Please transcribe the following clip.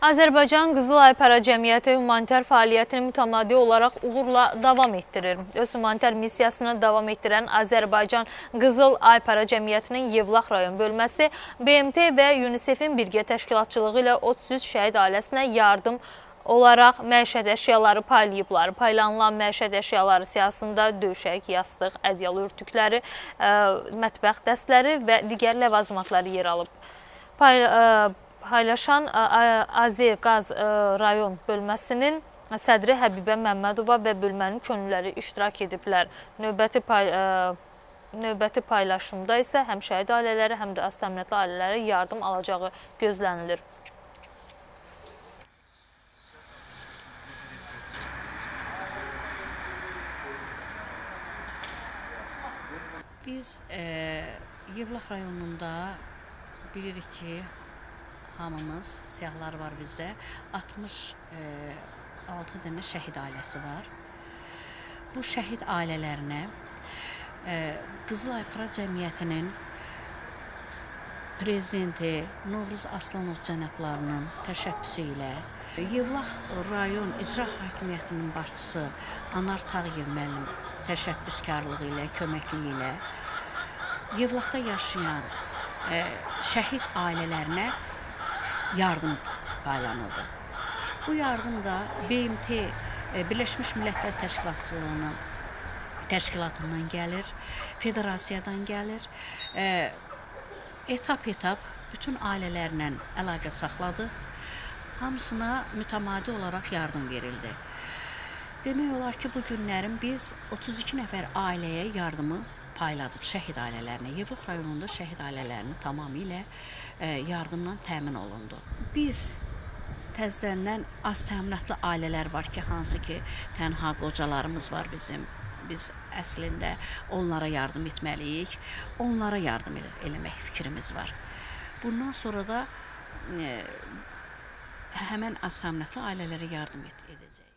Azərbaycan Qızıl Aypara Cəmiyyəti humanitar fəaliyyətini mütəmadi olaraq uğurla davam etdirir. Öz humanitar missiyasını davam etdirən Azərbaycan Qızıl Aypara Cəmiyyətinin Yevlax rayon bölməsi BMT və UNICEF-in birgə təşkilatçılığı ilə 33 şəhid ailəsinə yardım olaraq məişət əşyaları paylayıblar. Paylanılan məişət əşyaları siyasında döşək, yastıq, ədyal örtükləri, mətbəx dəstləri və digər ləvazimatları yer alıb. Paylaşan Azəqaz rayon bölməsinin sədri Həbibə Məmmədova və bölmənin könülləri iştirak ediblər. Növbəti paylaşımda isə həm şəhid ailələri, həm də az təminatlı ailələrə yardım alacağı gözlənilir. Biz Yevlax rayonunda bilirik ki, hamımız, siyahlar var bizdə, 66 dənə şəhid ailəsi var. Bu şəhid ailələrinə Qızıl Aypara Cəmiyyətinin prezidenti Novruz Aslanov cənablarının təşəbbüsü ilə Yevlax rayon icra hakimiyyətinin başçısı Anar Tağıyev müəllim təşəbbüskarlığı ilə, köməkliyi ilə Yevlaxda yaşayan şəhid ailələrinə yardım paylanıldı. Bu yardım da BMT Birləşmiş Millətlər Təşkilatından gəlir, federasiyadan gəlir. Etap-etap bütün ailələrlə əlaqə saxladıq. Hamısına mütəmadi olaraq yardım verildi. Demək olar ki, bu günlərin biz 32 nəfər ailəyə yardımı payladıq, şəhid ailələrinə. Yevlax rayonunda şəhid ailələrinin tamamilə yardımla təmin olundu. Biz təzədən az təminatlı ailələr var ki, hansı ki, tənha qocalarımız var bizim. Biz əslində onlara yardım etməliyik, onlara yardım eləmək fikrimiz var. Bundan sonra da həmən az təminatlı ailələrə yardım edəcək.